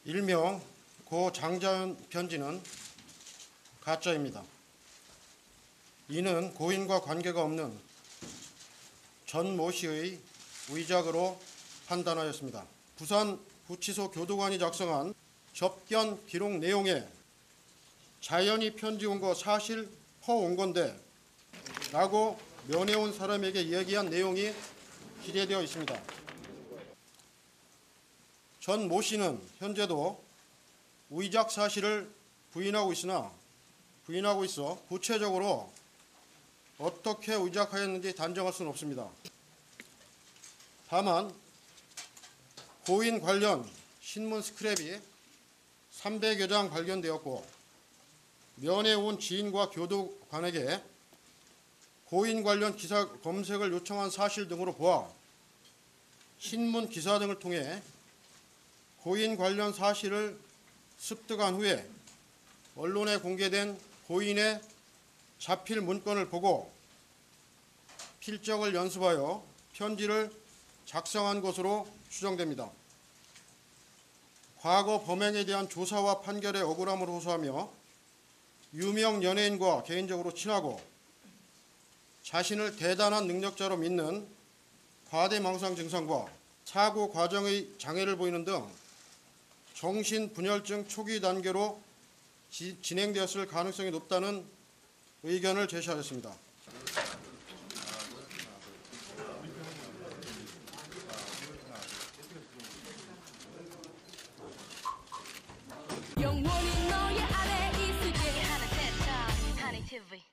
일명 고 장자연 편지는 가짜입니다. 이는 고인과 관계가 없는 전 모 씨의 위작으로 판단하였습니다. 부산 구치소 교도관이 작성한 접견 기록 내용에 자연이 편지 온 거 사실 퍼온 건데 라고 면회온 사람에게 얘기한 내용이 기재되어 있습니다. 전 모 씨는 현재도 위작 사실을 부인하고 있어 구체적으로 어떻게 위작하였는지 단정할 수는 없습니다. 다만 고인 관련 신문 스크랩이 300여 장 발견되었고 면회 온 지인과 교도관에게 고인 관련 기사 검색을 요청한 사실 등으로 보아 신문 기사 등을 통해 고인 관련 사실을 습득한 후에 언론에 공개된 고인의 자필 문건을 보고 필적을 연습하여 편지를 작성한 것으로 추정됩니다. 과거 범행에 대한 조사와 판결에 억울함을 호소하며 유명 연예인과 개인적으로 친하고 자신을 대단한 능력자로 믿는 과대망상 증상과 사고 과정의 장애를 보이는 등 정신분열증 초기 단계로 진행되었을 가능성이 높다는 의견을 제시하였습니다. 영원히 너의 아래 있을게 하나 TV